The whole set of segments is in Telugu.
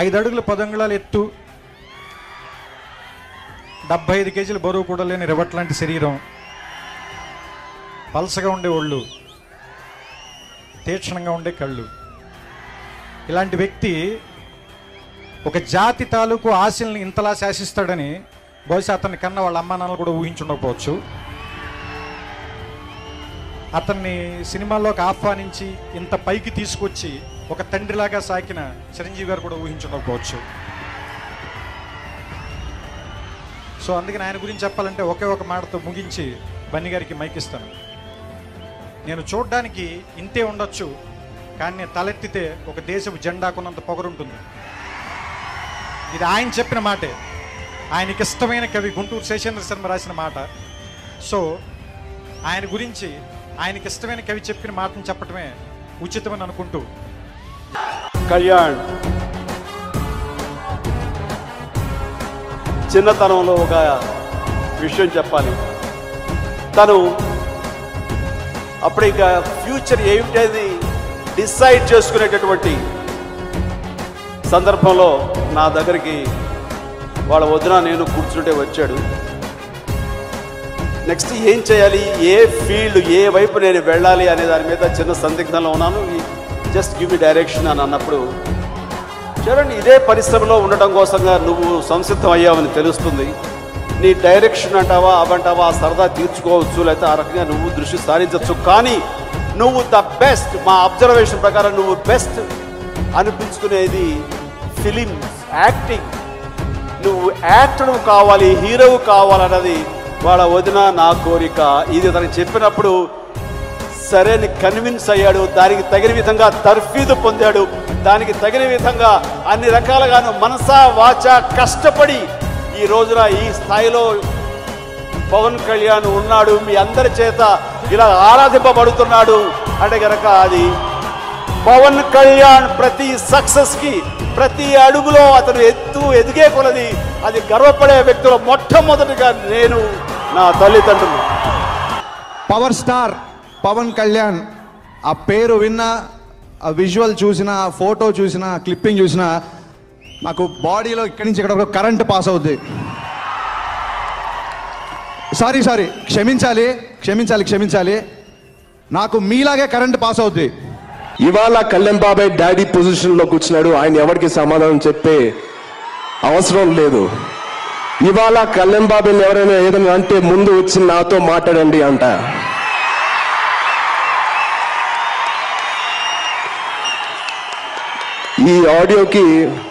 5 అడుగుల 10 అంగుళాల ఎత్తు, 75 కేజీల బరువు కూడా లేని రివట్ లాంటి శరీరం, పల్సగా ఉండే ఒళ్ళు, తీక్షణంగా ఉండే కళ్ళు. ఇలాంటి వ్యక్తి ఒక జాతి తాలూకు ఆశల్ని ఇంతలా శాసిస్తాడని బహుశా అతన్ని కన్నా వాళ్ళ అమ్మా నాన్నలు కూడా ఊహించుండకపోవచ్చు. అతన్ని సినిమాల్లోకి ఆహ్వానించి ఇంత పైకి తీసుకొచ్చి ఒక తండ్రిలాగా సాకిన చిరంజీవి గారు కూడా ఊహించుండకపోవచ్చు. సో అందుకని ఆయన గురించి చెప్పాలంటే ఒకే ఒక మాటతో ముగించి బన్నీ గారికి మైక్ ఇస్తాను. నేను చూడ్డానికి ఇంతే ఉండొచ్చు, కానీ నేను తలెత్తితే ఒక దేశపు జెండాకున్నంత పొగరుంటుంది. ఇది ఆయన చెప్పిన మాటే, ఆయనకి ఇష్టమైన కవి గుంటూరు శేషేంద్ర శర్మ రాసిన మాట. సో ఆయన గురించి ఆయనకి ఇష్టమైన కవి చెప్పిన మాటను చెప్పటమే ఉచితమని అనుకుంటూ, కళ్యాణ్ చిన్నతనంలో ఒక విషయం చెప్పాలి. తను అప్పుడు ఇక ఫ్యూచర్ ఏమిటది డిసైడ్ చేసుకునేటటువంటి సందర్భంలో నా దగ్గరికి వాళ్ళ వదిన నేను కూర్చుంటే వచ్చాడు. నెక్స్ట్ ఏం చేయాలి, ఏ ఫీల్డ్, ఏ వైపు నేను వెళ్ళాలి అనే దాని మీద చిన్న సందిగ్ధంలో ఉన్నాను. జస్ట్ గివ్ మీ డైరెక్షన్ అని అన్నప్పుడు, చూడండి ఇదే పరిశ్రమలో ఉండటం కోసంగా నువ్వు సంసిద్ధం అయ్యావని తెలుస్తుంది. నీ డైరెక్షన్ అంటావా అవంటావా సరదా తీర్చుకోవచ్చు, లేకపోతే ఆ రకంగా నువ్వు దృష్టి సారించవచ్చు, కానీ నువ్వు ద బెస్ట్, మా అబ్జర్వేషన్ ప్రకారం నువ్వు బెస్ట్ అనిపించుకునేది ఫిలిమ్స్, యాక్టింగ్. నువ్వు యాక్టర్ కావాలి, హీరో కావాలన్నది వాళ్ళ వదిన నా కోరిక. ఇది తనకు చెప్పినప్పుడు సరే అని కన్విన్స్ అయ్యాడు. దానికి తగిన విధంగా తర్ఫీదు పొందాడు. దానికి తగిన విధంగా అన్ని రకాలుగాను మనసా వాచా కష్టపడి ఈ రోజున ఈ స్థాయిలో పవన్ కళ్యాణ్ ఉన్నాడు. మీ అందరి చేత ఇలా ఆరాధింపబడుతున్నాడు అంటే కనుక అది పవన్ కళ్యాణ్ ప్రతి సక్సెస్కి, ప్రతి అడుగులో అతను ఎదిగే కొలది అది గర్వపడే వ్యక్తులు మొట్టమొదటిగా నేను, నా తల్లిదండ్రులు. పవర్ స్టార్ పవన్ కళ్యాణ్ ఆ పేరు విన్నా, ఆ విజువల్ చూసినా, ఆ ఫోటో చూసినా, క్లిప్పింగ్ చూసినా నాకు బాడీలో ఇక్కడి నుంచి ఇక్కడ కరెంట్ పాస్ అవుద్ది. సారీ క్షమించాలి. నాకు మీలాగే కరెంట్ పాస్ అవుద్ది. ఇవాళ కళ్యాణ్ బాబాయ్ డాడీ పొజిషన్లో కూర్చున్నాడు. ఆయన ఎవరికి సమాధానం చెప్పే అవసరం లేదు. ఇవాళ కళ్యాణ్ బాబాయ్ ఎవరైనా ఏదైనా అంటే ముందు వచ్చి నాతో మాట్లాడండి అంట. ఈ ఆడియోకి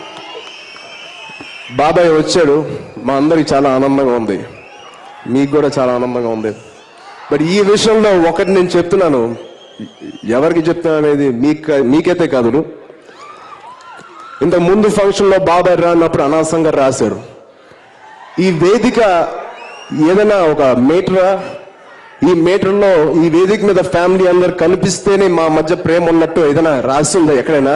బాబాయ్ వచ్చాడు. మా అందరికి చాలా ఆనందంగా ఉంది, మీకు కూడా చాలా ఆనందంగా ఉంది. బట్ ఈ విషయంలో ఒకటి నేను చెప్తున్నాను, ఎవరికి చెప్తున్నా అనేది మీకైతే కాదు. ఇంతకు ముందు ఫంక్షన్లో బాబాయ్ రానప్పుడు అనాసంగా రాశారు, ఈ వేదిక ఏదైనా ఒక మీటరా, ఈ మీటర్లో ఈ వేదిక మీద ఫ్యామిలీ అందరు కనిపిస్తేనే మా మధ్య ప్రేమ ఉన్నట్టు ఏదైనా రాసి ఉందా ఎక్కడైనా?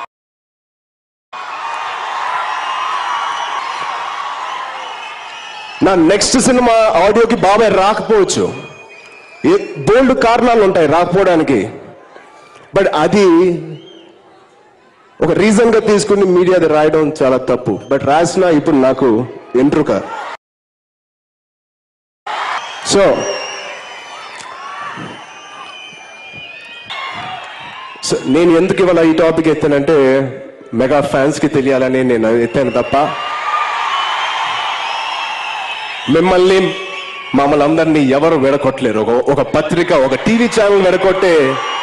నా నెక్స్ట్ సినిమా ఆడియోకి బాబాయ్ రాకపోవచ్చు, బోల్డ్ కారణాలు ఉంటాయి రాకపోవడానికి. బట్ అది ఒక రీజన్ గా తీసుకుని మీడియా అది రాయడం చాలా తప్పు. బట్ రాసిన ఇప్పుడు నాకు ఎంట్రుక. సో నేను ఎందుకు ఇవాళ ఈ టాపిక్ ఎత్తానంటే మెగా ఫ్యాన్స్ కి తెలియాలని నేను ఎత్తాను తప్ప మమ్మల్ని అందరినీ ఎవరు వెడకొట్టలేరు. ఒక పత్రిక, ఒక టీవీ ఛానల్ వెడకొట్టే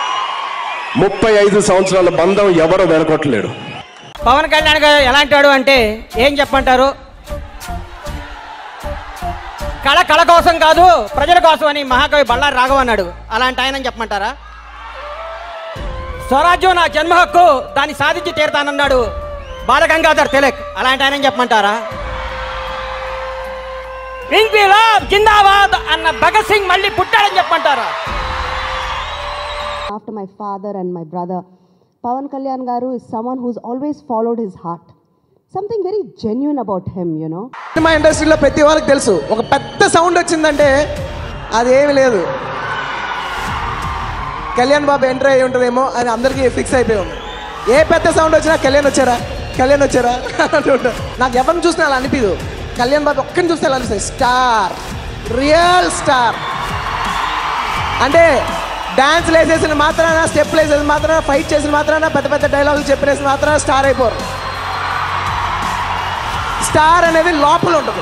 35 సంవత్సరాల బంధం ఎవరు వెడకొట్టలేరు. పవన్ కళ్యాణ్ గారు ఎలాంటాడు అంటే ఏం చెప్పంటారు, కళ కోసం కాదు ప్రజల కోసం అని మహాకవి బళ్ళారి రాఘవ అన్నాడు. అలాంటి ఆయన చెప్పమంటారా? స్వరాజ్యం నా జన్మ హక్కు, దాన్ని సాధించి తీరుతానన్నాడు బాలగంగాధర్ తిలక్. అలాంటి ఆయన చెప్పమంటారా? ఇంక్విలాబ్ జిందాబాద్ అన్న భగత్ సింగ్ మళ్ళీ పుట్టాడని చెప్పంటారా? After my father and my brother, Pawan Kalyan Garu is someone who's always followed his heart. Something very genuine about him, you know. Cinema ఇండస్ట్రీలో ప్రతి వాళ్ళకి తెలుసు, ఒక పెద్ద సౌండ్ వచ్చిందంటే అదేమి లేదు, కళ్యాణ్ బాబు ఎంటర్ అయ్యి ఉంటుందేమో అని అందరికీ ఫిక్స్ అయిపోయి ఉంది. ఏ పెద్ద సౌండ్ వచ్చినా కళ్యాణ్ వచ్చారా? కళ్యాణ్ వచ్చారా అంటుంటా. నాకు ఎవరిని చూసినా అలా అనిపించదు. కళ్యాణ్ బాబు ఒక్కరిని చూస్తే అలా అనిపిస్తుంది. Star, real star. అంటే డాన్స్లు వేసేసిన మాత్రాన, స్టెప్లు వేసేసిన మాత్రాన, ఫైట్ చేసిన మాత్రాన, పెద్ద పెద్ద డైలాగులు చెప్పేసిన మాత్రాన స్టార్ అయిపోరు. స్టార్ అనేది లోపల ఉంటుంది.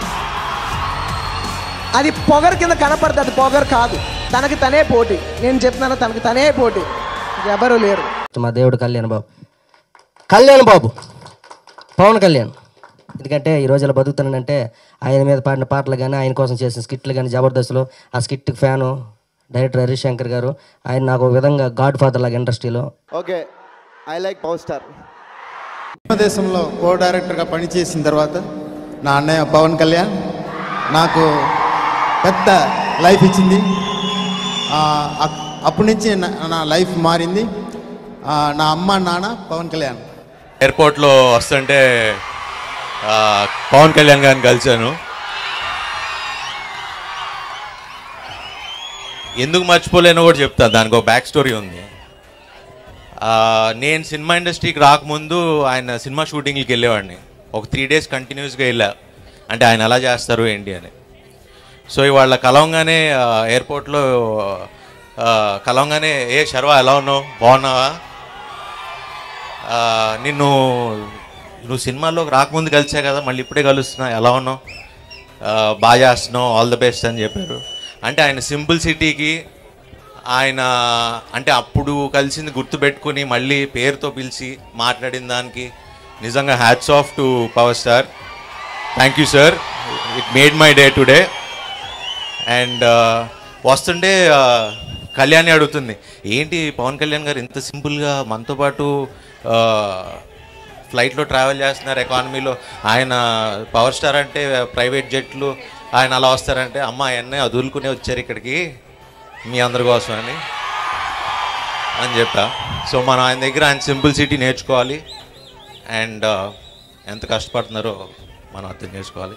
అది పొగరు కింద కనపడుతుంది, అది పొగరు కాదు. తనకి తనే పోటీ. నేను చెప్తున్నాను, తనకి తనే పోటీ, ఎవరు లేరు. మా దేవుడు కళ్యాణ్ బాబు పవన్ కళ్యాణ్. ఎందుకంటే ఈ రోజు ఇలా బతుకుతానంటే ఆయన మీద పాడిన పాటలు కానీ, ఆయన కోసం చేసిన స్కిట్లు కానీ, జబర్దస్త్లో ఆ స్కిట్కి ఫ్యాను డైరెక్టర్ హరీష్ శంకర్ గారు. ఆయన నాకు ఒక విధంగా గాడ్ ఫాదర్ లాగా ఇండస్ట్రీలో. Okay, I like power star. దేశంలో కో డైరెక్టర్గా పనిచేసిన తర్వాత నా అన్నయ్య పవన్ కళ్యాణ్ నాకు పెద్ద లైఫ్ ఇచ్చింది. అప్పటి నుంచి నా లైఫ్ మారింది. నా అమ్మ నాన్న పవన్ కళ్యాణ్. ఎయిర్పోర్ట్లో వస్తుంటే పవన్ కళ్యాణ్ గారిని కలిశాను. ఎందుకు మర్చిపోలేనో కూడా చెప్తాను, దానికి ఒక బ్యాక్ స్టోరీ ఉంది. నేను సినిమా ఇండస్ట్రీకి రాకముందు ఆయన సినిమా షూటింగ్కి వెళ్ళేవాడిని. ఒక 3 days కంటిన్యూస్గా వెళ్ళా. అంటే ఆయన ఎలా చేస్తారు ఏంటి అని. సో ఇవాళ కలవంగానే ఎయిర్పోర్ట్లో కలవంగానే, ఏ శర్వా ఎలా ఉన్నావు, బాగున్నావా, నువ్వు సినిమాల్లోకి రాకముందు కలిసా కదా, మళ్ళీ ఇప్పుడే కలుస్తున్నా, ఎలా ఉన్నావు, బాగా చేస్తున్నావు, ఆల్ ద బెస్ట్ అని చెప్పారు. అంటే ఆయన సింపుల్సిటీకి, ఆయన అంటే అప్పుడు కలిసింది గుర్తుపెట్టుకుని మళ్ళీ పేరుతో పిలిచి మాట్లాడిన దానికి నిజంగా hats off to power star. Thank you sir, it made my day today. And వస్తుంటే కళ్యాణి అడుగుతుంది, ఏంటి పవన్ కళ్యాణ్ గారు ఇంత సింపుల్గా మనతో పాటు ఫ్లైట్లో ట్రావెల్ చేస్తున్నారు ఎకానమీలో, ఆయన పవర్ స్టార్ అంటే ప్రైవేట్ జెట్లు, ఆయన అలా వస్తారంటే, అమ్మ అవన్నీ వదులుకునే వచ్చారు ఇక్కడికి మీ అందరి కోసం అని చెప్పా. సో మనం ఆయన దగ్గర ఆయన సింపుల్సిటీ నేర్చుకోవాలి. అండ్ ఎంత కష్టపడుతున్నారో మనం అర్థం చేసుకోవాలి.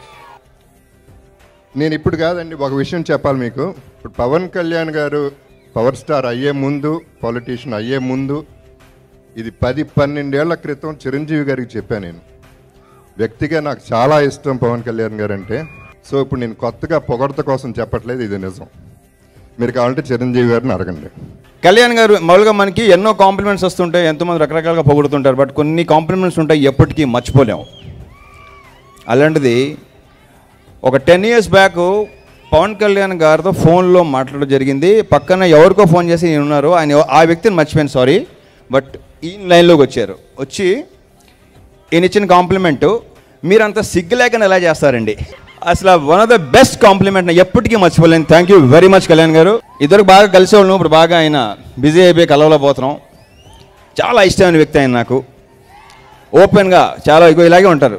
నేను ఇప్పుడు కాదండి, ఒక విషయం చెప్పాలి మీకు. ఇప్పుడు పవన్ కళ్యాణ్ గారు పవర్ స్టార్ అయ్యే ముందు, పొలిటీషియన్ అయ్యే ముందు, ఇది 10-12 ఏళ్ల క్రితం చిరంజీవి గారికి చెప్పాను నేను. వ్యక్తిగా నాకు చాలా ఇష్టం పవన్ కళ్యాణ్ గారు అంటే. సో ఇప్పుడు నేను కొత్తగా పొగడత కోసం చెప్పట్లేదు, ఇది నిజం. మీరు కావాలంటే చిరంజీవి గారిని అడగండి. కళ్యాణ్ గారు మామూలుగా మనకి ఎన్నో కాంప్లిమెంట్స్ వస్తుంటాయి, ఎంతోమంది రకరకాలుగా పొగుడుతుంటారు. బట్ కొన్ని కాంప్లిమెంట్స్ ఉంటాయి ఎప్పటికీ మర్చిపోలేము. అలాంటిది ఒక 10 years బ్యాక్ పవన్ కళ్యాణ్ గారితో ఫోన్లో మాట్లాడడం జరిగింది. పక్కన ఎవరికో ఫోన్ చేసి ఉన్నారు, ఆయన ఆ వ్యక్తిని మర్చిపోయాను, సారీ. బట్ ఈ లైన్లోకి వచ్చారు. వచ్చి ఈయన ఇచ్చిన కాంప్లిమెంటు, మీరంతా సిగ్గులేకని ఎలా చేస్తారండి, అసలు one of the best compliment ఎప్పటికీ మర్చిపోలేను. Thank you very much Kalyan garu. ఇద్దరు బాగా కలిసేవాళ్ళం, ఇప్పుడు బాగా ఆయన బిజీ అయిపోయి కలవలేకపోతున్నాం. చాలా ఇష్టమైన వ్యక్తి ఆయన నాకు. ఓపెన్గా చాలా ఇలాగే ఉంటారు.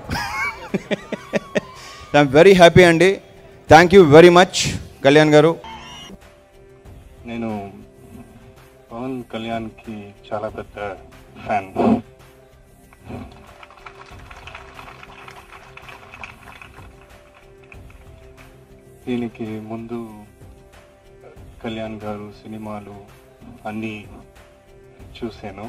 ఐఎమ్ వెరీ హ్యాపీ అండి. Thank you very much Kalyan garu. నేను పవన్ కళ్యాణ్కి చాలా పెద్ద ఫ్యాన్. దీనికి ముందు కళ్యాణ్ గారు సినిమాలు అన్నీ చూశాను.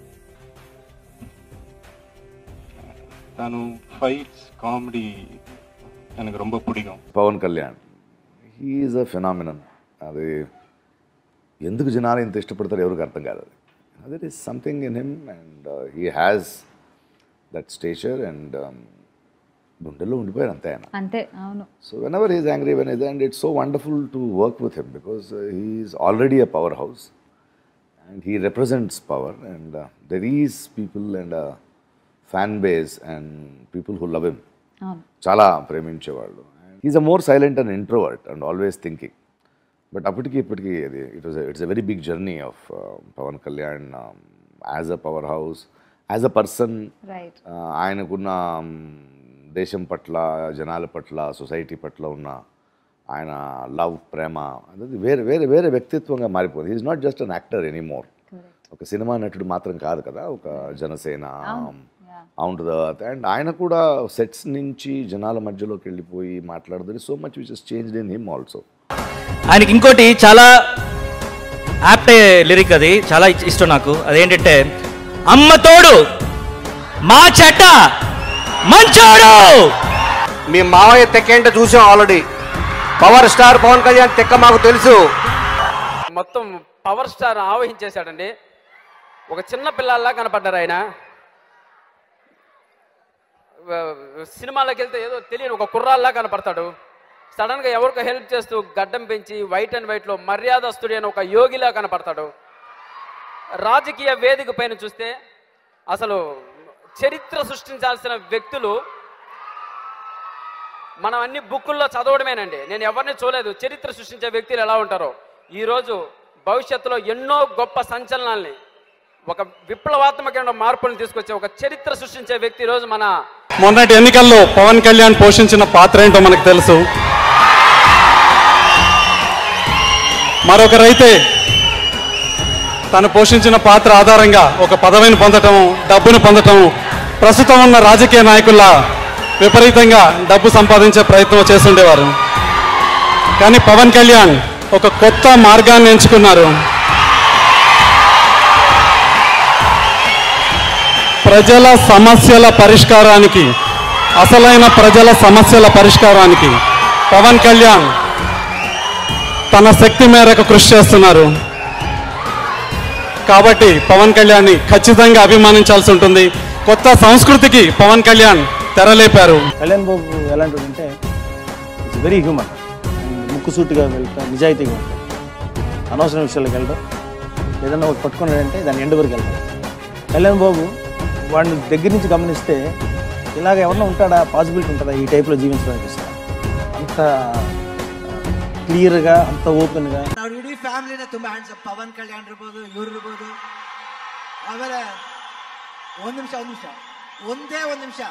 తను ఫైట్స్, కామెడీ எனக்கு ரொம்ப பிடிக்கும். Pawan Kalyan he is a phenomenon. అది ఎందుకు జనాలు ఇంత ఇష్టపడతారు ఎవరికి అర్థం కాదు. అది that is something in him and he has that stature and గుండెల్లో ఉండిపోయారు అంతే ఆయన. అంతే, అవును. So whenever he's angry, when is, and it's so wonderful to work with him because he is already a powerhouse and he represents power and there is people and fan base and people who love him. చాలా ప్రేమించేవాళ్ళు. Is a more silent and introvert and always thinking. But అప్పటికి ఇప్పటికీ it's a very big journey of Pawan Kalyan as a powerhouse, as a person. ఆయనకున్న దేశం పట్ల, జనాల పట్ల, సొసైటీ పట్ల ఉన్న ఆయన లవ్, ప్రేమ అనేది వేరే వేరే వేరే వ్యక్తిత్వంగా మారిపోయింది. Is not just an actor anymore. ఒక సినిమా నటుడు మాత్రం కాదు కదా, ఒక జనసేన అవును టు ద అర్త్. అండ్ ఆయన కూడా సెట్స్ నుంచి జనాల మధ్యలోకి వెళ్ళిపోయి మాట్లాడుతుంది. So much which is changed in him also. ఆయనకి ఇంకోటి చాలా యాప్ట్ లిరిక్, అది చాలా ఇష్టం నాకు. అదేంటంటే, అమ్మ తోడు మా చెట్ట మంచోడు. మీ మావయ్య తెక్కేంటో చూసాం already. Power star Pawan Kalyan తెక్క మాకు తెలుసు. మొత్తం పవర్ స్టార్ ఆవహించేశాడండి. ఒక చిన్న పిల్లల్లా కనపడ్డారు ఆయన. సినిమాలోకి వెళ్తే ఏదో తెలియని ఒక కుర్రాల్లా కనపడతాడు. సడన్గా ఎవరికో హెల్ప్ చేస్తూ గడ్డం పెంచి వైట్ అండ్ వైట్లో మర్యాదస్తుడి అని ఒక యోగిలా కనపడతాడు. రాజకీయ వేదిక పైన చూస్తే అసలు చరిత్ర సృష్టించాల్సిన వ్యక్తులు మనం అన్ని బుక్కుల్లో చదవడమేనండి. నేను ఎవరిని చూడలేదు చరిత్ర సృష్టించే వ్యక్తులు ఎలా ఉంటారో. ఈరోజు భవిష్యత్తులో ఎన్నో గొప్ప సంచలనాల్ని, ఒక విప్లవాత్మకమైన మార్పులను తీసుకొచ్చే ఒక చరిత్ర సృష్టించే వ్యక్తి ఈరోజు మన మొన్నటి ఎన్నికల్లో పవన్ కళ్యాణ్ పోషించిన పాత్ర ఏంటో మనకు తెలుసు. మరొకరైతే తను పోషించిన పాత్ర ఆధారంగా ఒక పదవిని పొందటం, డబ్బును పొందటం, ప్రస్తుతం ఉన్న రాజకీయ నాయకుల్లా విపరీతంగా డబ్బు సంపాదించే ప్రయత్నం చేస్తుండేవారు. కానీ పవన్ కళ్యాణ్ ఒక కొత్త మార్గాన్ని ఎంచుకున్నారు. ప్రజల సమస్యల పరిష్కారానికి, అసలైన ప్రజల సమస్యల పరిష్కారానికి పవన్ కళ్యాణ్ తన శక్తి మేరకు కృషి చేస్తున్నారు. కాబట్టి పవన్ కళ్యాణ్ని ఖచ్చితంగా అభిమానించాల్సి ఉంటుంది. కొత్త సంస్కృతికి పవన్ కళ్యాణ్ తెరలేపారు. కళ్యాణ్ బాబు ఎలాంటిది అంటే ఇట్స్ వెరీ హ్యూమన్. ముక్కుసూటిగా వెళ్తాం, నిజాయితీగా ఉంటాం, అనవసరం విషయాలకు వెళ్ళడం, ఏదన్నా ఒకటి పట్టుకున్నాడంటే దాని ఎండ్ వరకు వెళ్తాం. కళ్యాణ్ బాబు వాడిని దగ్గర నుంచి గమనిస్తే ఇలాగ ఎవరన్నా ఉంటాడా, పాసిబిలిటీ ఉంటుందా ಈ ಟೈಪ್లో ಜೀವಿಸಬೇಕು ಅಂತ ಕ್ಲಿಯರ್గా, ಅಂತ ಓಪನ್గా. ನಾವು ಇಡೀ ಫ್ಯಾಮಿಲಿನ ತುಂಬ ಹ್ಯಾಂಡ್ಸ್ ಅಪ್. ಪವನ್ ಕಲ್ಯಾಣ್ ಇರ್ಬೋದು, ಇವ್ರು ಇರ್ಬೋದು. ಆಮೇಲೆ ಒಂದು ನಿಮಿಷ ಒಂದೇ ಒಂದು ನಿಮಿಷ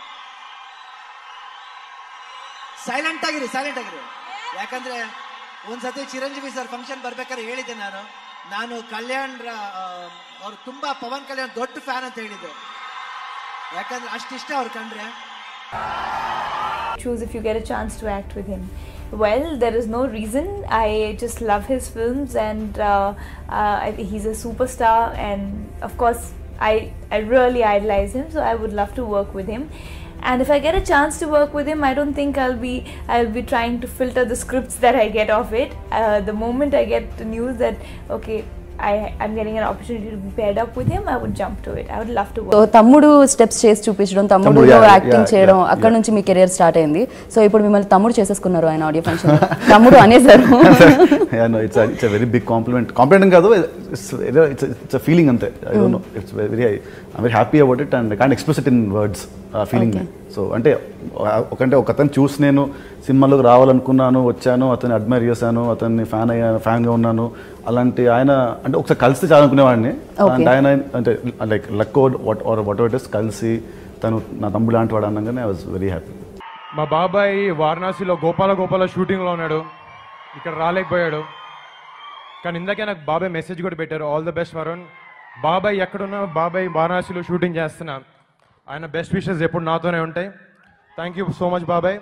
ಸೈಲೆಂಟ್ ಆಗಿರಿ. ಯಾಕಂದ್ರೆ ಒಂದ್ಸತಿ ಚಿರಂಜೀವಿ ಸರ್ ಫಂಕ್ಷನ್ ಬರ್ಬೇಕಾದ್ರೆ ಹೇಳಿದ್ದೆ ನಾನು ಕಲ್ಯಾಣ್ ಅವ್ರು ತುಂಬಾ ಪವನ್ ಕಲ್ಯಾಣ್ ದೊಡ್ಡ ಫ್ಯಾನ್ ಅಂತ ಹೇಳಿದ್ದೆ. ಯಾಕಂದ್ರೆ ಅಷ್ಟಿಷ್ಟ ಅವ್ರು ಕಂಡ್ರೆ. Choose if you get a chance to act with him. Well, there is no reason. I just love his films, and he's a superstar, and of course I really idolize him, so I would love to work with him. And if I get a chance to work with him, I don't think I'll be trying to filter the scripts that I get of it. The moment I get the news that okay, I'm getting an opportunity to be paired up with him, I would jump to it. I would love to work. So Thammudu steps చేసి చూపించడం, తమ్ముడులో యాక్టింగ్ చేయడం, అక్కడ నుంచి మీ కెరియర్ స్టార్ట్ అయింది. సో ఇప్పుడు మిమ్మల్ని తమ్ముడు చేసేసుకున్నారు ఆయన ఆడియో ఫంక్షన్. తమ్ముడు అనేసారు. ఇట్స్ వెరీ బిగ్ కాంప్లిమెంట్ కాదు, ఇట్స్ ఫీలింగ్ అంతే. I don't know, it's very I'm very happy about it and can't express it in words feeling. So అంటే ఒక అతను చూసి నేను సినిమాలోకి రావాలనుకున్నాను, వచ్చాను, అతన్ని అడ్మైర్ చేశాను, అతన్ని ఫ్యాన్గా ఉన్నాను. అలాంటి ఆయన అంటే ఒకసారి కలిసి చాలనుకునేవాడిని. అండ్ ఆయన అంటే like luck whatever it is కలిసి తను నా తమ్ముడు లాంటి వాడు అనగానే ఐ వాజ్ వెరీ హ్యాపీ. మా బాబాయ్ వారణాసిలో గోపాల షూటింగ్లో ఉన్నాడు, ఇక్కడ రాలేకపోయాడు. కానీ ఇందాకే నాకు బాబాయ్ మెసేజ్ కూడా పెట్టారు, ఆల్ ద బెస్ట్ వరుణ్. బాబాయ్ ఎక్కడున్నా, బాబాయ్ వారణాసిలో షూటింగ్ చేస్తున్నా, ఆయన బెస్ట్ విషెస్ ఎప్పుడు నాతోనే ఉంటాయి. థ్యాంక్ యూ సో మచ్ బాబాయ్.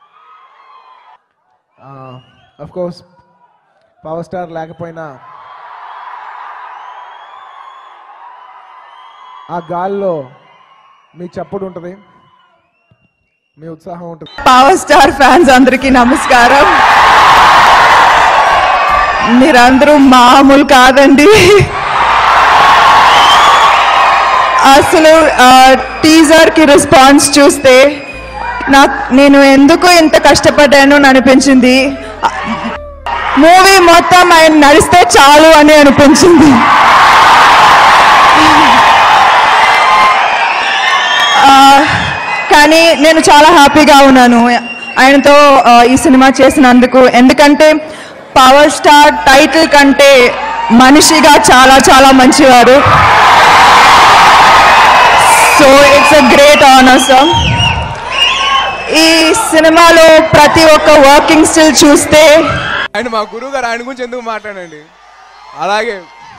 అఫ్ కోర్స్ పవర్ స్టార్ లేకపోయినా ఆ గాల్లో మీ చప్పుడు ఉంటుంది, మీ ఉత్సాహం ఉంటుంది. పవర్ స్టార్ ఫ్యాన్స్ అందరికీ నమస్కారం. మీరందరూ మామూలు కాదండి. అసలు టీజర్కి రెస్పాన్స్ చూస్తే నేను ఎందుకు ఇంత కష్టపడ్డాను అని అనిపించింది. మూవీ మొత్తం ఆయన నడిస్తే చాలు అని అనిపించింది. కానీ నేను చాలా హ్యాపీగా ఉన్నాను ఆయనతో ఈ సినిమా చేసినందుకు. ఎందుకంటే పవర్ స్టార్ టైటిల్ కంటే మనిషిగా చాలా చాలా మంచివారు. So it's a great honour sir. ఈ సినిమాలో ప్రతి ఒక్క వర్కింగ్ స్టిల్ చూస్తే ఆయన మా గురువు గారు, ఆయన గురించి ఎందుకు మాట్లాడండి. అలాగే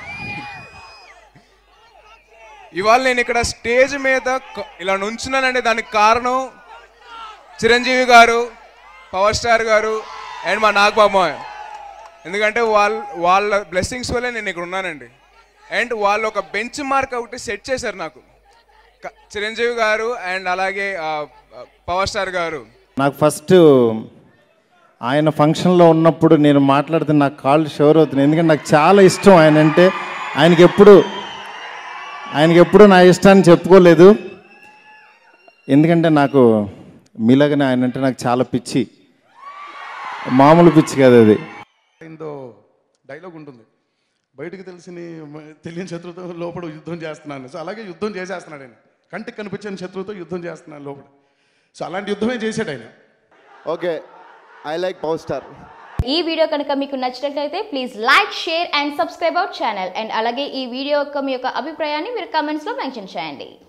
ఇవాళ నేను ఇక్కడ స్టేజ్ మీద ఇలా నుంచున్నానంటే దానికి కారణం చిరంజీవి గారు, పవర్ స్టార్ గారు అండ్ మా నాగబాబు. ఎందుకంటే వాళ్ళ బ్లెస్సింగ్స్ వల్లే నేను ఇక్కడ ఉన్నానండి. అండ్ వాళ్ళు ఒక బెంచ్ మార్క్ ఒకటి సెట్ చేశారు నాకు. చిరంజీవి గారు అండ్ అలాగే పవర్ స్టార్ గారు. నాకు ఫస్ట్ ఆయన ఫంక్షన్లో ఉన్నప్పుడు నేను మాట్లాడితే నాకు కాళ్ళు షోర్ అవుతున్నాయి. ఎందుకంటే నాకు చాలా ఇష్టం ఆయన అంటే. ఆయనకి ఎప్పుడు నా ఇష్టాన్ని చెప్పుకోలేదు. ఎందుకంటే నాకు మీలాగానే ఆయన అంటే నాకు చాలా పిచ్చి, మామూలు పిచ్చి కాదు అది. ఇందో డైలాగ్ ఉంటుంది, బయటకు తెలియని శత్రువుతో లోపల యుద్ధం చేస్తున్నాను. సో అలాగే యుద్ధం చేసేస్తున్నాడు ఆయన, కంటికి కనిపించని శత్రువుతో యుద్ధం చేస్తున్నాను లోపల. సో అలాంటి యుద్ధమే చేశాడు ఆయన. Okay, I like power star. ఈ వీడియో కనుక మీకు నచ్చినట్లయితే please like, share and subscribe our channel. And అలాగే ఈ వీడియో యొక్క మీ యొక్క అభిప్రాయాన్ని మీరు కమెంట్స్లో మెన్షన్ చేయండి.